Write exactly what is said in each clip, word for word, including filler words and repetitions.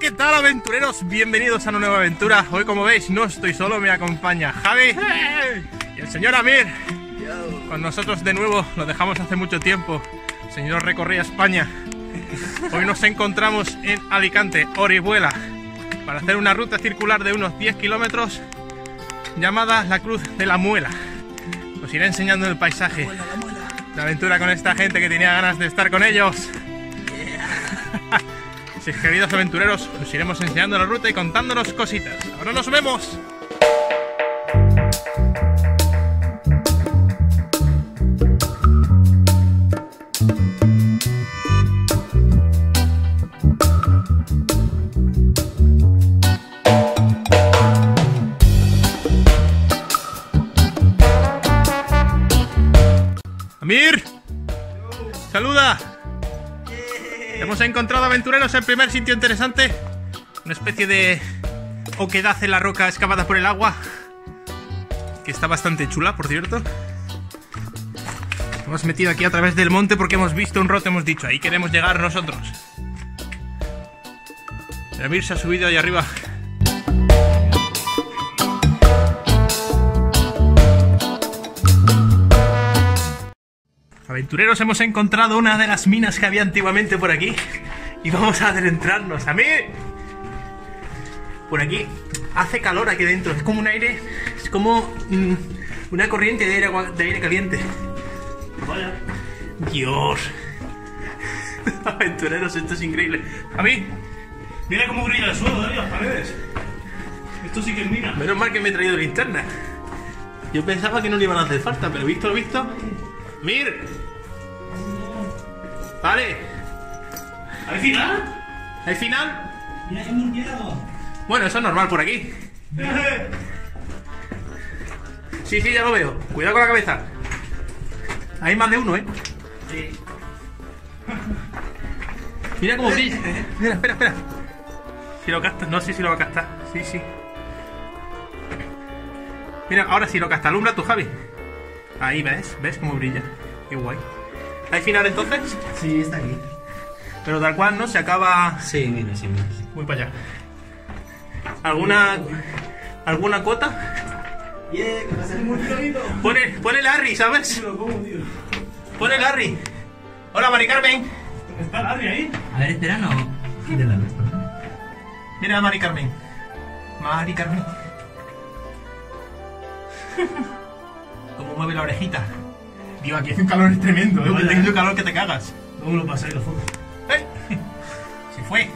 ¿qué tal, aventureros? Bienvenidos a una nueva aventura. Hoy, como veis, no estoy solo, me acompaña Javi y el señor Amir. Con nosotros de nuevo, lo dejamos hace mucho tiempo. El señor recorría España. Hoy nos encontramos en Alicante, Orihuela, para hacer una ruta circular de unos diez kilómetros llamada la Cruz de la Muela. Os iré enseñando el paisaje, la aventura con esta gente que tenía ganas de estar con ellos. Sí, queridos aventureros, os iremos enseñando la ruta y contándonos cositas. ¡Ahora nos vemos! ¡Amir! ¡Saluda! Hemos encontrado, aventureros, el primer sitio interesante. Una especie de oquedad en la roca excavada por el agua, que está bastante chula, por cierto. Hemos metido aquí a través del monte porque hemos visto un roto, hemos dicho, ahí queremos llegar nosotros. El Amir se ha subido ahí arriba. Aventureros, hemos encontrado una de las minas que había antiguamente por aquí y vamos a adentrarnos. ¡A mí! Por aquí hace calor aquí dentro, es como un aire, es como mm, una corriente de aire, de aire caliente. Vaya. Dios. Aventureros, esto es increíble. ¡A mí! Mira cómo brilla el suelo de las paredes. Esto sí que es mina. Menos mal que me he traído linterna. Yo pensaba que no le iban a hacer falta, pero visto lo visto... ¡Mir! Vale. ¿Al final? ¿Al final? Mira qué murciélago. Bueno, eso es normal por aquí. Sí, sí, ya lo veo. Cuidado con la cabeza. Hay más de uno, ¿eh? Sí. Mira cómo brilla. Mira, espera, espera. Si lo captas, no sé si lo va a captar. Sí, sí. Mira, ahora sí lo capta. Alumbra tú, Javi. Ahí ves, ves cómo brilla. Qué guay. ¿Hay final entonces? Sí, está aquí. Pero tal cual, ¿no? Se acaba... Sí, mira, sí, mira. Voy para allá. ¿Alguna... alguna cuota? Yeah, que pasa muy bonito. Pone, pone Larry, ¿sabes? Pone Larry. Hola, Mari Carmen. ¿Está Larry ahí? A ver, espera, no. De la luz. Mira a Mari Carmen. Mari Carmen. Como mueve la orejita. Digo, aquí hace un calor tremendo, ¿eh? Vaya. Tengo un calor que te cagas. ¿Cómo lo pasáis la foto? ¡Eh! Se fue.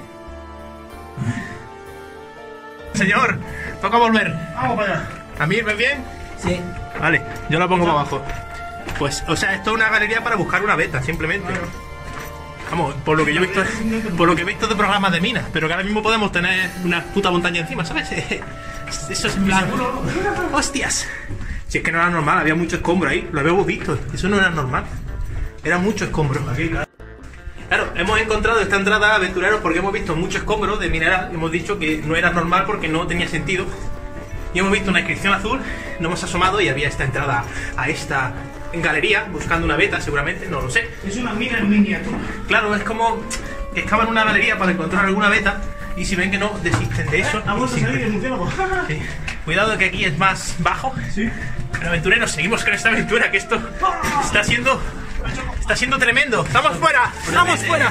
Señor, toca volver. Vamos para allá. ¿Amir, ves bien? Sí. Vale, yo la pongo para abajo. Pues, o sea, esto es una galería para buscar una beta, simplemente. Vamos, por lo que yo he visto, por lo que he visto de programas de minas, pero que ahora mismo podemos tener una puta montaña encima, ¿sabes? Eso es en plan... ¡Hostias! Si es que no era normal, había mucho escombro ahí, lo habíamos visto, eso no era normal. Era mucho escombro. Claro, hemos encontrado esta entrada, aventureros, porque hemos visto mucho escombro de mineral, hemos dicho que no era normal porque no tenía sentido. Y hemos visto una inscripción azul, nos hemos asomado y había esta entrada a esta galería, buscando una beta seguramente, no lo sé. Es una mina en miniatura. Claro, es como que excavan una galería para encontrar alguna beta y si ven que no, desisten de eso. Ha vuelto a salir el murciélago. Sí. Cuidado que aquí es más bajo. Sí. Pero, aventureros, seguimos con esta aventura, que esto está siendo, está siendo tremendo. ¡Estamos fuera! ¡Estamos fuera!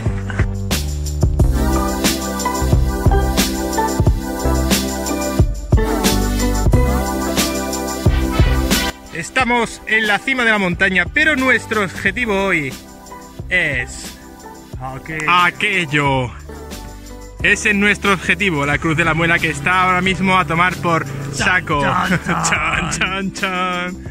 Estamos en la cima de la montaña, pero nuestro objetivo hoy es Okay. aquello. Ese es nuestro objetivo, la Cruz de la Muela, que está ahora mismo a tomar por saco. Chan, chan, Chan, chan, chan.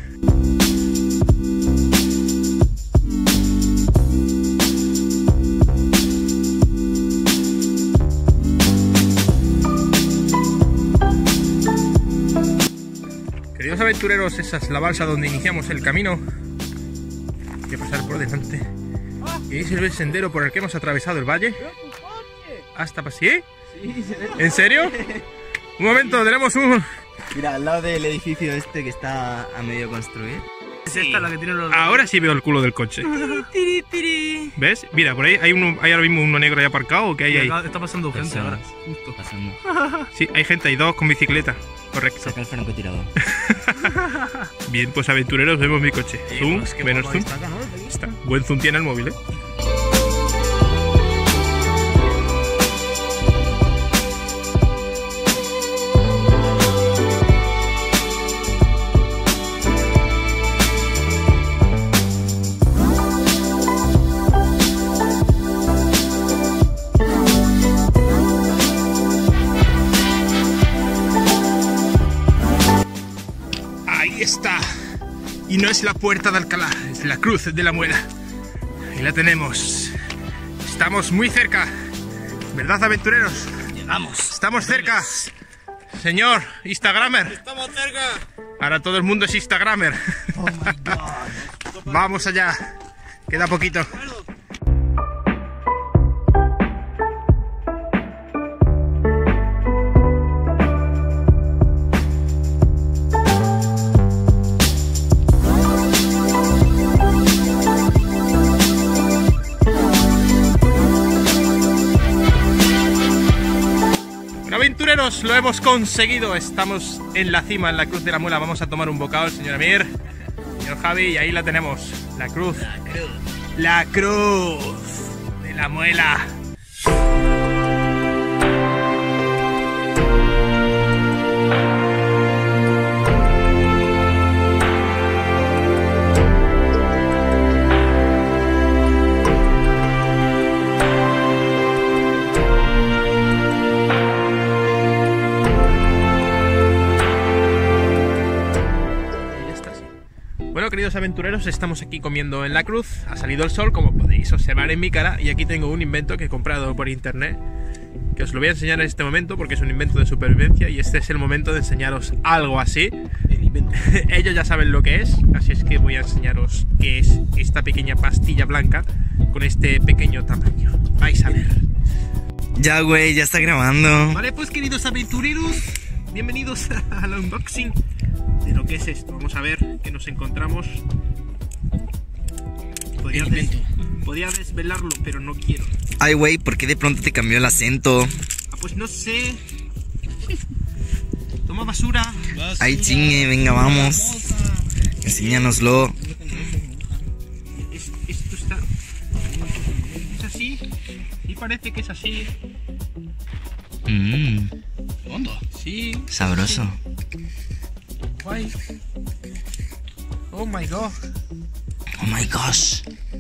Queridos aventureros, esa es la balsa donde iniciamos el camino. Hay que pasar por delante. Y ese es el sendero por el que hemos atravesado el valle. Hasta pasí. ¿En serio? Un momento, tenemos un... Mira, al lado del edificio este que está a medio construir. Es esta la que tiene los... Ahora sí veo el culo del coche. ¿Ves? Mira, por ahí hay uno, hay ahora mismo uno negro ahí aparcado. ¿Qué hay ahí? Está pasando gente Personas. ahora. Justo. Pasando. Sí, hay gente, hay dos con bicicleta. Correcto. Saca el francotirador. Bien, pues aventureros, vemos mi coche. Zoom, pues, qué menos guapo zoom. está, ¿no? Está. Buen zoom tiene el móvil, ¿eh? Ahí está. Y no es la puerta de Alcalá, es la cruz de la Muela. Ahí la tenemos. Estamos muy cerca. ¿Verdad, aventureros? Llegamos. Estamos cerca. Señor Instagramer. Estamos cerca. Ahora todo el mundo es Instagramer. Oh my god. Vamos allá. Queda poquito. Aventureros, lo hemos conseguido. Estamos en la cima, en la cruz de la Muela. Vamos a tomar un bocado, el señor Amir, señor Javi, y ahí la tenemos. La cruz. La cruz. La cruz de la Muela. Bueno, queridos aventureros, estamos aquí comiendo en la cruz. Ha salido el sol, como podéis observar en mi cara, y aquí tengo un invento que he comprado por internet, que os lo voy a enseñar en este momento porque es un invento de supervivencia y este es el momento de enseñaros algo así. El invento. Ellos ya saben lo que es, así es que voy a enseñaros qué es esta pequeña pastilla blanca con este pequeño tamaño. Vais a ver. Ya, güey, ya está grabando. Vale, pues queridos aventureros, bienvenidos al unboxing de lo que es esto. Vamos a ver qué nos encontramos. Podría, des podría desvelarlo, pero no quiero. Ay, güey, ¿por qué de pronto te cambió el acento? Ah, pues no sé. Toma basura. Ay, chingue, venga, vamos. Enséñanoslo. Es, esto está... ¿Es así? Y parece que es así. Mmm, ¿Hondo? Sí. sabroso. Guay. Oh my god. Oh my gosh.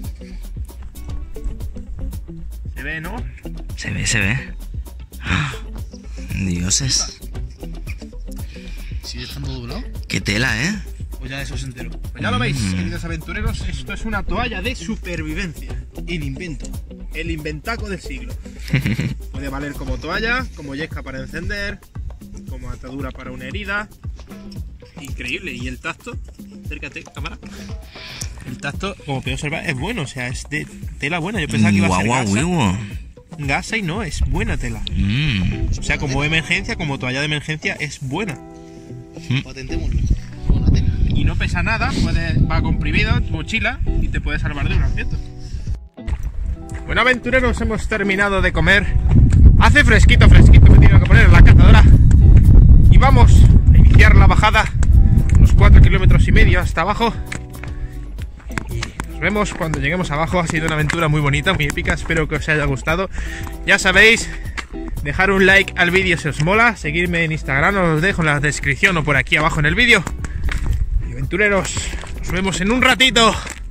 Se ve, ¿no? Se ve, se ve. ¡Ah! Dioses. ¿Sigue estando doblado? Qué tela, ¿eh? Pues ya eso es entero. Pues ya lo veis, queridos aventureros, esto es una toalla de supervivencia. El invento. El inventaco del siglo. Puede valer como toalla, como yesca para encender, como atadura para una herida. Increíble. Y el tacto, acércate, cámara. El tacto, como podéis observar, es bueno, o sea, es de tela buena. Yo pensaba que iba a ser Guau, guau, gasa, guau. gasa y no, es buena tela. Mmm. O sea, como emergencia, como toalla de emergencia, es buena. Patentémoslo. Con la tela. Y no pesa nada, puede, va comprimido, tu mochila, y te puede salvar de un aprieto. Bueno, aventureros, hemos terminado de comer. Hace fresquito, fresquito, me tengo que poner la cazadora. Y vamos a iniciar la bajada, unos cuatro kilómetros y medio hasta abajo. Y nos vemos cuando lleguemos abajo. Ha sido una aventura muy bonita, muy épica, espero que os haya gustado. Ya sabéis, dejar un like al vídeo si os mola, seguirme en Instagram, os lo dejo en la descripción o por aquí abajo en el vídeo. Y aventureros, nos vemos en un ratito.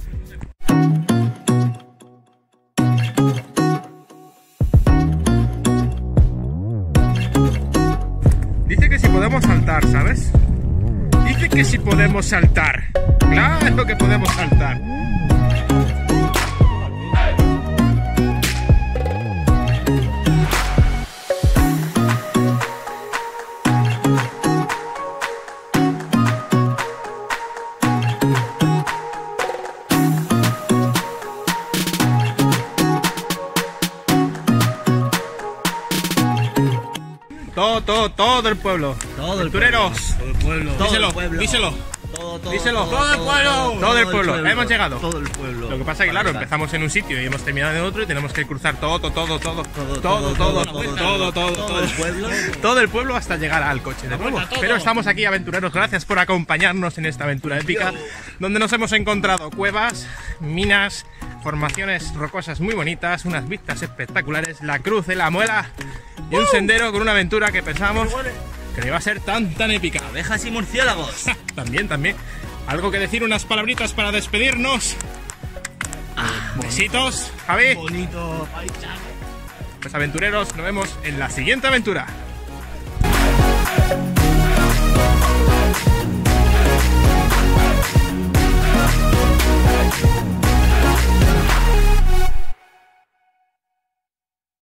Dice que si podemos saltar, ¿sabes? Dice que si podemos saltar. Claro que podemos saltar. Todo, todo, todo el pueblo. Todo el Aventureros. pueblo. Todo el pueblo. Díselo, Todo el pueblo. díselo. Todo, todo, Díselo. todo el pueblo. Todo el pueblo. Hemos llegado. Todo el pueblo. Lo que pasa es que, claro, Vale, empezamos en un sitio y hemos terminado en otro y tenemos que cruzar todo, todo, todo, todo, Todo, todo, todo, todo, todo, todo, todo el pueblo. todo el pueblo hasta llegar al coche de nuevo. Pero estamos aquí, aventureros, gracias por acompañarnos en esta aventura épica, donde nos hemos encontrado cuevas, minas, formaciones rocosas muy bonitas, unas vistas espectaculares, la cruz de la muela y un sendero con una aventura que pensamos que no iba a ser tan, tan épica. Abejas y murciélagos. También, también. ¿Algo que decir? Unas palabritas para despedirnos. Besitos, Javi. Bonito. Ay, chao. Pues aventureros, nos vemos en la siguiente aventura. We'll be right back.